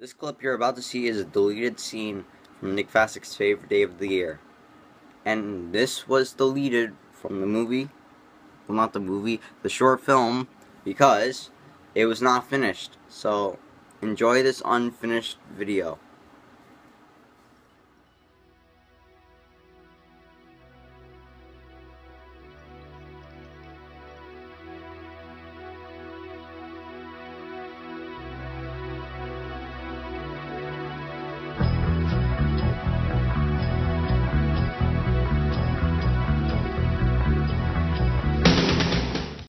This clip you're about to see is a deleted scene from Nick Vasic's favorite day of the year. And this was deleted from the movie, well, not the movie, the short film, because it was not finished. So enjoy this unfinished video.